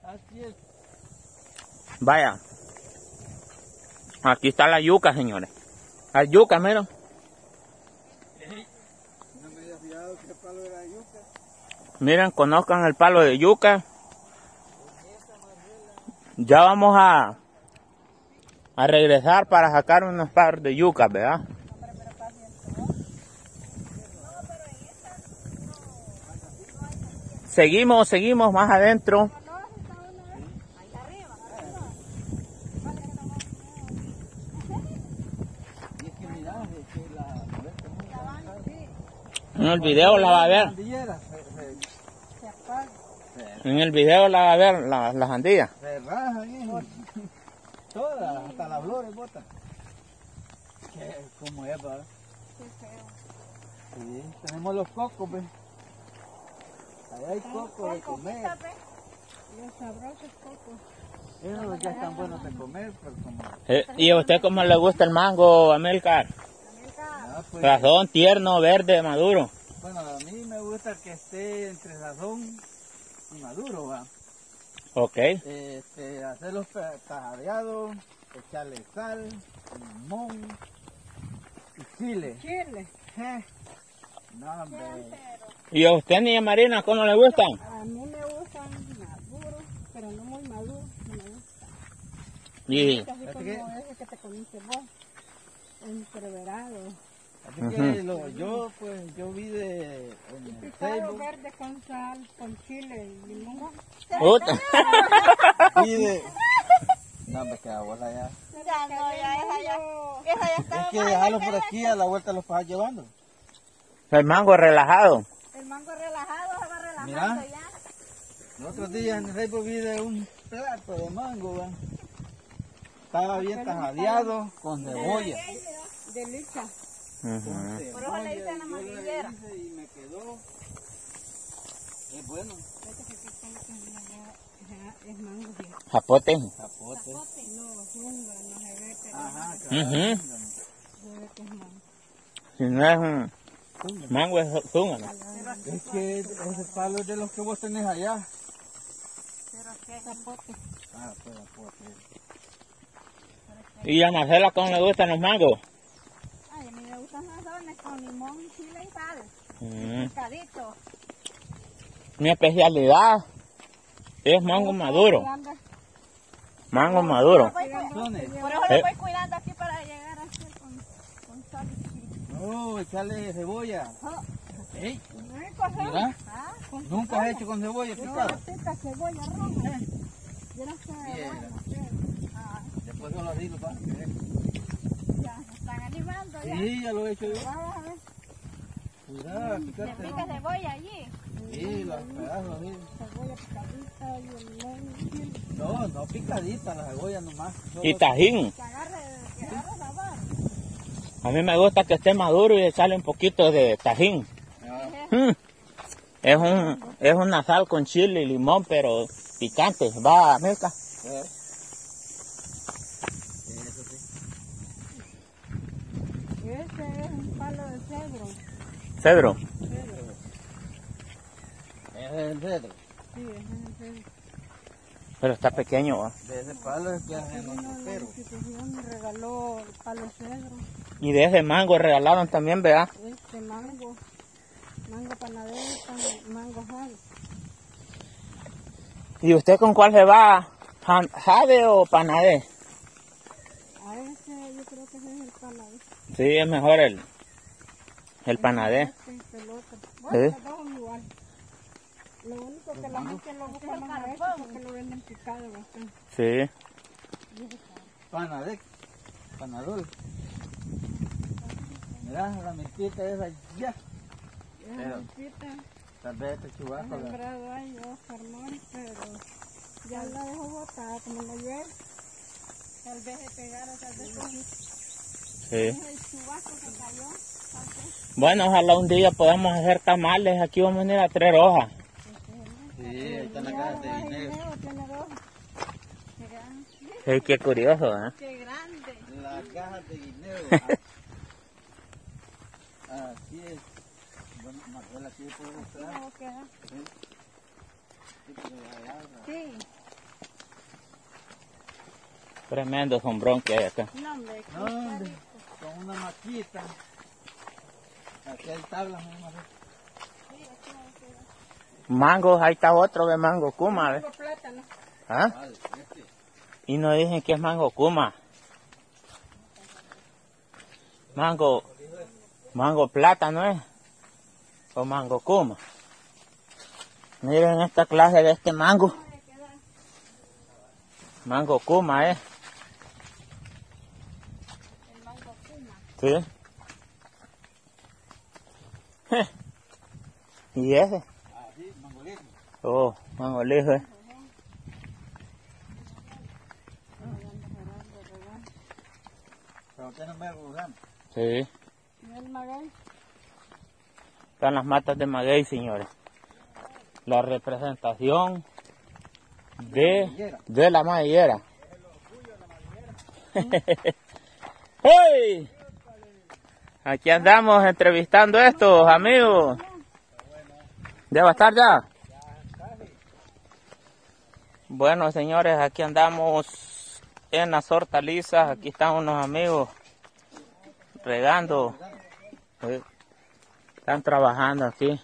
Así es. Vaya. Aquí está la yuca, señores. La yuca, mira. No me había fijado que el palo era yuca. Miren, conozcan el palo de yuca. Ya vamos a regresar para sacar unos paros de yuca, ¿verdad? Seguimos más adentro. En el video la va a ver. En el video la va a ver las sandías. Se rajan, todas, hasta las flores botan. ¿Cómo es, va? Qué feo. Sí, tenemos los cocos, ¿ves? Allá hay cocos de comer. Los sabrosos cocos. Esos ya están buenos de comer, pero como... ¿Y a usted cómo le gusta el mango, Amilcar? Ah, pues, Razón, tierno, verde, maduro. bueno, a mí me gusta que esté entre sazón y maduro, va. Ok. Hacerlos tajadeados, echarle sal, limón y chile. Chile. No, hombre. ¿Y a usted, niña Marina, cómo le gustan? A mí me gustan maduros, pero no muy maduros. No me gusta. Y Así como ese que te comiste vos. Entreverado. Así que yo vi en el Picado Facebook, verde con sal, con chile y limón. puta. vi de... No, me queda bola ya. Ya no, ya esa ya está. Es que dejarlo por aquí, a la vuelta los vas llevando. El mango relajado. El mango relajado se va relajando Mira. ya. Los otros días en el Facebook vi de un plato de mango, ¿va? Estaba bien tajadeado con cebolla. Delicia. Ujú. Por eso le dicen la Yo lo manguillera. hice y me quedó. Es bueno. Es mango. Zapote. Zapote. No, zunga, no se ve, pero Ajá, Ujú. claro. se ve que es mango. Si no es un mango, es zunga, ¿no? Es que ese palo es de los que vos tenés allá. Pero qué Zapote. Ah, pues zapote. ¿Y a Marcela cómo le gustan los mangos? Ay, a mí me gustan sazones con limón, chile y sal. Mm. Picadito. Mi especialidad es mango maduro. Mango maduro. Por eso le voy cuidando aquí para llegar a hacer con sal y chile. No, echarle cebolla. Ey, Rico, ¿sabes? mira, ¿Ah? nunca has hecho con cebolla picada. Pica cebolla roja. Yo no sé, Bien. bueno, Ah, Después solo así lo vas a hacer. ya se están animando ya. Sí, ya lo he hecho yo. vamos a ver. Cuidado, Se picarte. pica cebolla allí. Sí, los pedazos así. Cebolla picadita y el limón y chile. No picadita la cebolla nomás. Y tajín. Que agarre sabor. A mí me gusta que esté maduro y echarle un poquito de tajín. Mm. Es una sal con chile y limón, pero picante. Va, Milka. Eso sí. Ese es un palo de cedro. Cedro. Ese es el cedro. Sí, ese es el cedro. Pero está pequeño, ¿va? De ese palo es que hacen los Vino la troperos. institución me regaló el palo de cedro. Y de ese mango regalaron también, ¿verdad? Mango panadero, mango jade. ¿Y usted con cuál se va? ¿Jade o panadé? A ese yo creo que ese es el panadero. Sí, es mejor el panadé. Este es el otro. Bueno, ¿Sí? los dos son igual. Lo único que la gente lo busca más a este porque lo venden picado bastante. Sí. Panadec, panadol. Mirá, la mezquita esa ya. Pero tal vez este Ha chubaco la... sembrado ahí Oscar Mori, pero ya la dejó botada como la llueve. Tal vez se pegara, tal vez con Sí. el chubaco que cayó. Bueno, ojalá un día podamos hacer tamales. Aquí vamos a ir a traer hojas. Sí, ahí están las cajas de dinero. Tiene dos. Qué grande. Sí, qué curioso, ¿eh? Qué grande. Las cajas de dinero. Así es. Bueno, Marcela, aquí puedo mostrar. ¿Cómo queda? Sí, pero allá, Sí. Tremendo sombrón que hay acá. No, hombre. No, hombre, con una maquita. Aquí hay tablas, mi mamá. Mangos, ahí está otro de mango kuma, ¿ves? Tengo plátano. ¿Ah? Vale, este. Y nos dicen que es mango kuma. Mango plátano, ¿es? O mango kuma. Miren esta clase de este mango. Mango kuma, ¿eh? El mango kuma. Sí. ¿Y ese? Ah, sí, mangolito. Oh, mango lijo, ¿eh? Pero usted no me gusta. Sí. ¿Y el maguey? Están las matas de maguey, señores. La representación de la madriguera. ¡Hey! Aquí andamos entrevistando a estos amigos. ¿Ya va a estar ya? Bueno, señores, aquí andamos en las hortalizas. Aquí están unos amigos regando. Están trabajando aquí.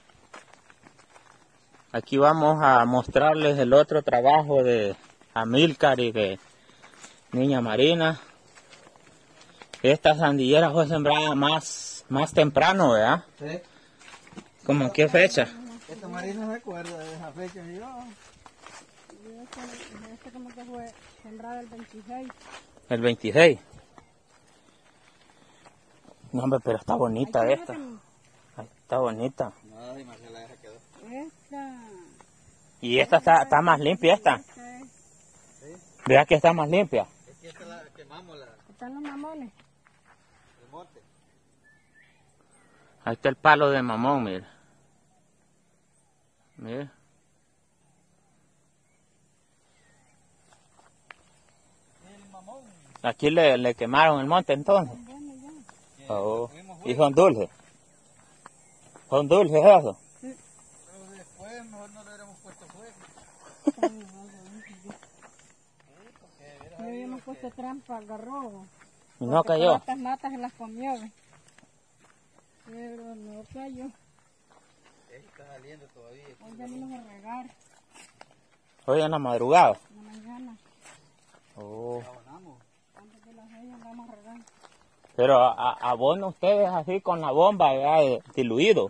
Aquí vamos a mostrarles el otro trabajo de Amílcar y de Niña Marina. Esta sandillera fue sembrada más temprano, ¿verdad? Sí. ¿Cómo en qué fecha? Esta Marina se acuerda de esa fecha. Y yo, Este como que fue sembrado el 26. El 26. No, hombre, pero está bonita Aquí esta. Ay, está bonita. no, y Marcela ya se quedó. Esta. Y esta está más limpia, esta. Esta es. Vea que está más limpia. Es que esta la quemamos, Están los mamones. el monte. Ahí está el palo de mamón, mire. Mire. El mamón. Aquí le quemaron el monte entonces. Bueno, ya. Oh. Fuimos Y son dulces. Son dulces eso. pero después mejor no le hubiéramos puesto fuego. Le habíamos puesto trampa, agarró. Y no cayó. Estas matas se las comió. ¿Ve? Pero no cayó. Está saliendo todavía. Hoy venimos a regar Hoy en la madrugada. en la mañana. Oh. Abonamos. Antes de las 6 andamos a regar. Pero abonan ustedes así con la bomba ya diluido.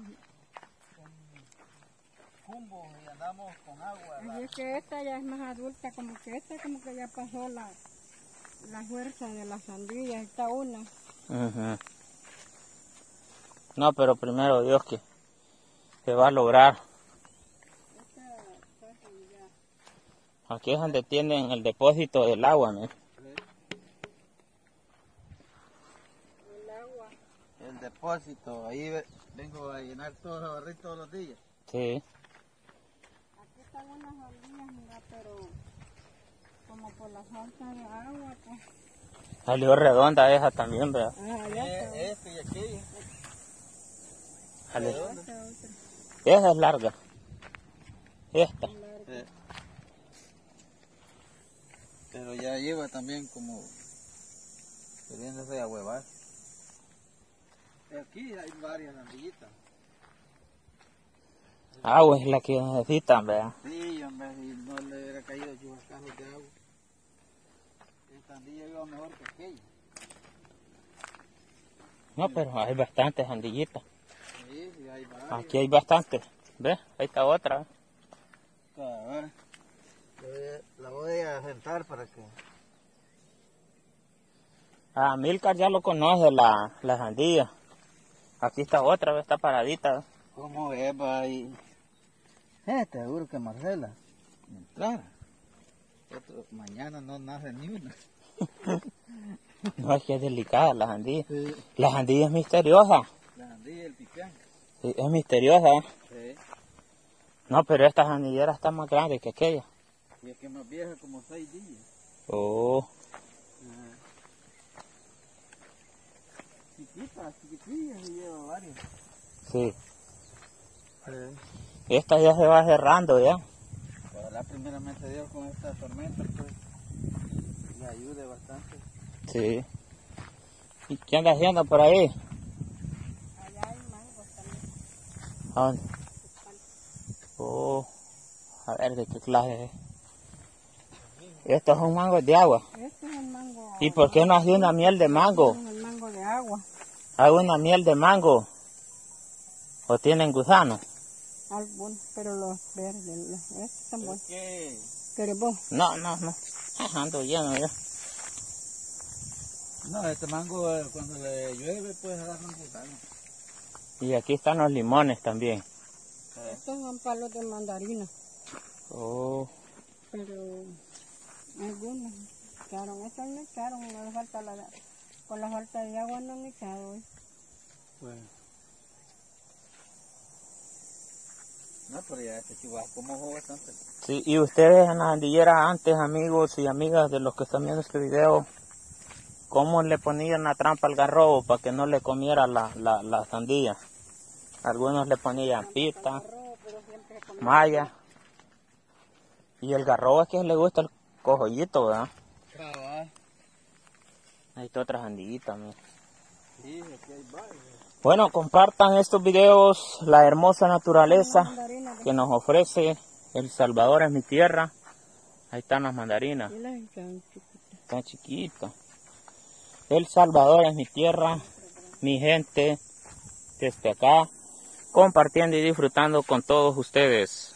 Jumbo y andamos con agua. Así es que esta ya es más adulta, como que esta como que ya pasó la fuerza de la sandía. Esta una. Ujú. No, pero primero Dios que se va a lograr. Aquí es donde tienen el depósito del agua, ¿no? El agua. El depósito, ahí vengo a llenar todos los barritos todos los días. Sí. Aquí están unas sandías, mira, pero como por la falta de agua, pues. Salió redonda esa también, ¿verdad? Ah, ya está. Este y aquella. Salió. Esta otra. Esa es larga. Esta. Pero ya lleva también como queriéndose a huevar. Aquí hay varias sandillitas. Agua es la que necesitan, ¿verdad? Sí, hombre, si no le hubiera caído chubascazos de agua. Esta sandilla iba mejor que aquella. No, pero hay bastantes andillitas. Sí, sí, hay varias. Aquí hay bastantes. ¿Ves? Ahí está otra. A ver, la voy a sentar para que... Ah, Milcar ya lo conoce, la sandía. Aquí está otra, ¿ves? Está paradita. ¿Cómo es, va ahí? Seguro que Marcela entrara. Mañana no nace ni una. No, es que es delicada la sandía. Sí. La sandía es misteriosa. La sandía y el pipián. Sí, es misteriosa. Sí. No, pero esta sandillera está más grande que aquella. Y es que más vieja, como 6 días. Oh. Chiquitas, chiquitillas, y lleva varias. Sí. Esta ya se va cerrando ya. Ojalá primeramente Dios con esta tormenta, pues, le ayude bastante. Sí. ¿Y qué anda haciendo por ahí? Allá hay mangos también. ¿A dónde? Oh, a ver de qué clase es. Estos son mangos de agua. Este es el mango. ¿Y por qué no hace una miel de mango? Este es el mango de agua. ¿Hago una miel de mango? ¿O tienen gusano? Algunos, pero los verdes, estos están buenos. ¿Qué? ¿Querés vos? No. Ando lleno ya. No, este mango cuando le llueve puede agarrar un gusano. Y aquí están los limones también. Estos son palos de mandarina, Oh, pero algunos echaron. Estos no echaron, no les falta con la falta de agua no han echado hoy. Bueno. No, pero ya este chihuahua como jugó bastante. sí, y ustedes en la andillera antes, amigos y amigas de los que están viendo este video, ¿cómo le ponían la trampa al garrobo para que no le comiera la sandía? Algunos le ponían pita, malla. Y el garrobo es que le gusta el cojollito, ¿verdad? Cabal. Ahí está otra sandillita, mira. Sí, aquí hay varios. Bueno, compartan estos videos, la hermosa naturaleza que nos ofrece El Salvador es mi tierra. Ahí están las mandarinas, Y las echaron chiquitas. están chiquitas. El Salvador es mi tierra, mi gente, desde acá, compartiendo y disfrutando con todos ustedes.